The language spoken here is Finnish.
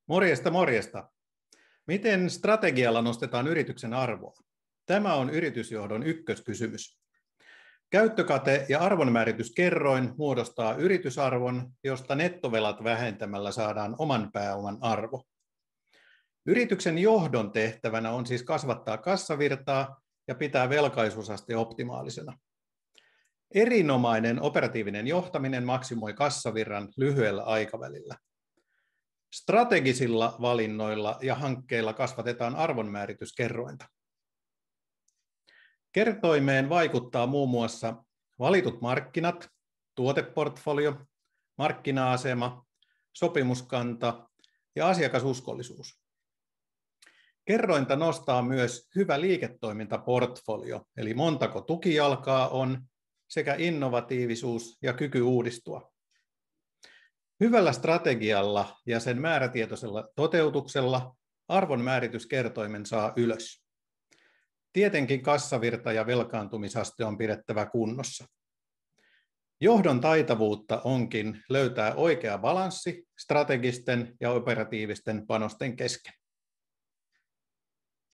Morjesta, morjesta. Miten strategialla nostetaan yrityksen arvoa? Tämä on yritysjohdon ykköskysymys. Käyttökate ja arvonmäärityskerroin muodostaa yritysarvon, josta nettovelat vähentämällä saadaan oman pääoman arvo. Yrityksen johdon tehtävänä on siis kasvattaa kassavirtaa ja pitää velkaisuusaste optimaalisena. Erinomainen operatiivinen johtaminen maksimoi kassavirran lyhyellä aikavälillä. Strategisilla valinnoilla ja hankkeilla kasvatetaan arvonmäärityskerrointa. Kertoimeen vaikuttaa muun muassa valitut markkinat, tuoteportfolio, markkina-asema, sopimuskanta ja asiakasuskollisuus. Kerrointa nostaa myös hyvä liiketoimintaportfolio, eli montako tukijalkaa on, sekä innovatiivisuus ja kyky uudistua. Hyvällä strategialla ja sen määrätietoisella toteutuksella arvonmäärityskertoimen saa ylös. Tietenkin kassavirta ja velkaantumisaste on pidettävä kunnossa. Johdon taitavuutta onkin löytää oikea balanssi strategisten ja operatiivisten panosten kesken.